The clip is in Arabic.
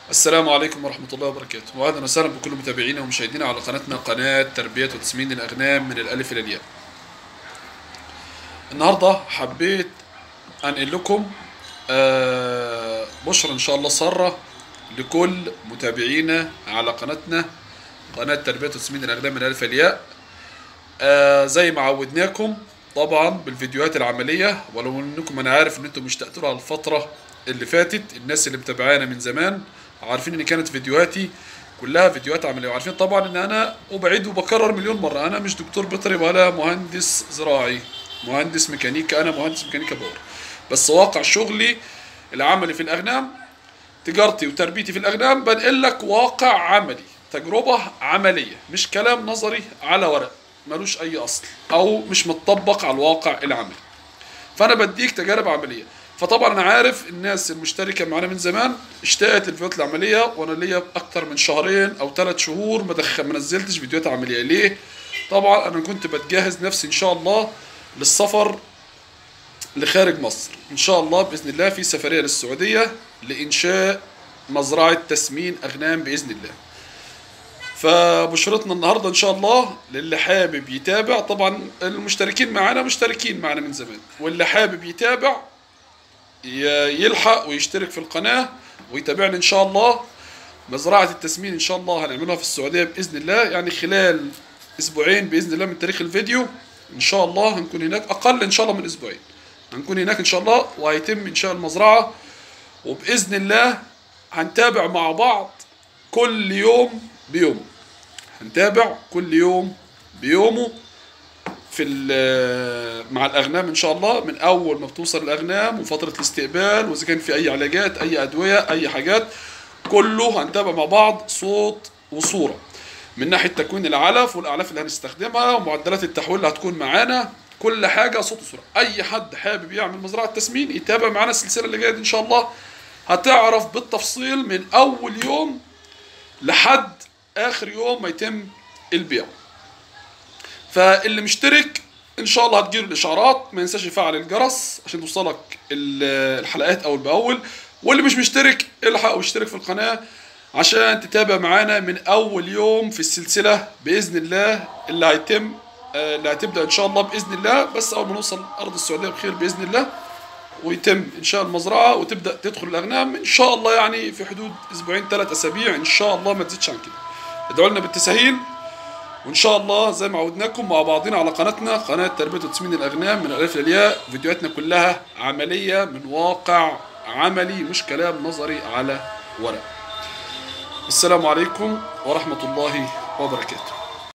السلام عليكم ورحمة الله وبركاته، وأهلا وسهلا بكل متابعينا ومشاهدينا على قناتنا، قناة تربية وتسمين الأغنام من الألف إلى الياء. النهاردة حبيت أنقل لكم بشرى إن شاء الله سارة لكل متابعينا على قناتنا، قناة تربية وتسمين الأغنام من الألف إلى الياء. زي ما عودناكم طبعا بالفيديوهات العملية، ولو انكم انا عارف ان انتم اشتقتوا لها الفترة اللي فاتت. الناس اللي متابعانا من زمان عارفين ان كانت فيديوهاتي كلها فيديوهات عملية، وعارفين طبعا ان انا وبعيد وبكرر مليون مرة، انا مش دكتور بيطري ولا مهندس زراعي، مهندس ميكانيكا، انا مهندس ميكانيكا باور. بس واقع شغلي العملي في الاغنام، تجارتي وتربيتي في الاغنام، بنقل لك واقع عملي، تجربة عملية، مش كلام نظري على ورق ملوش اي اصل او مش متطبق على الواقع العملي. فانا بديك تجارب عمليه. فطبعا انا عارف الناس المشتركه معانا من زمان اشتقت الفيديوهات العمليه، وانا ليا اكتر من شهرين او 3 شهور ما نزلتش فيديوهات عمليه. ليه؟ طبعا انا كنت بتجهز نفسي ان شاء الله للسفر لخارج مصر ان شاء الله باذن الله، في سفريه للسعوديه لانشاء مزرعه تسمين اغنام باذن الله. فبشرتنا النهارده ان شاء الله للي حابب يتابع، طبعا المشتركين معانا مشتركين معانا من زمان، واللي حابب يتابع يلحق ويشترك في القناه ويتابعنا ان شاء الله. مزرعه التسمين ان شاء الله هنعملها في السعوديه باذن الله، يعني خلال اسبوعين باذن الله من تاريخ الفيديو ان شاء الله هنكون هناك، اقل ان شاء الله من اسبوعين هنكون هناك ان شاء الله، وهيتم انشاء المزرعه. وباذن الله هنتابع مع بعض كل يوم بيوم، هنتابع كل يوم بيومه في مع الاغنام ان شاء الله، من اول ما بتوصل الاغنام وفتره الاستقبال، واذا كان في اي علاجات، اي ادويه، اي حاجات، كله هنتابع مع بعض صوت وصوره، من ناحيه تكوين العلف والاعلاف اللي هنستخدمها ومعدلات التحويل اللي هتكون معانا، كل حاجه صوت وصوره. اي حد حابب يعمل مزرعه تسمين يتابع معانا السلسله اللي جايه ان شاء الله، هتعرف بالتفصيل من اول يوم لحد اخر يوم ما يتم البيع. فاللي مشترك ان شاء الله هتجيله الاشعارات، ما ينساش يفعل الجرس عشان توصلك الحلقات اول باول، واللي مش مشترك الحق واشترك في القناه عشان تتابع معانا من اول يوم في السلسله باذن الله اللي هيتم، اللي هتبدا ان شاء الله باذن الله، بس اول ما نوصل ارض السعوديه بخير باذن الله ويتم انشاء المزرعه وتبدا تدخل الاغنام ان شاء الله، يعني في حدود اسبوعين 3 اسابيع ان شاء الله، ما تزيدش عن كده. ادعوا لنا بالتسهيل، وان شاء الله زي ما عودناكم مع بعضنا على قناتنا، قناه تربيه وتسمين الاغنام من الالف للياء، فيديوهاتنا كلها عمليه من واقع عملي، مش كلام نظري على ورق. السلام عليكم ورحمه الله وبركاته.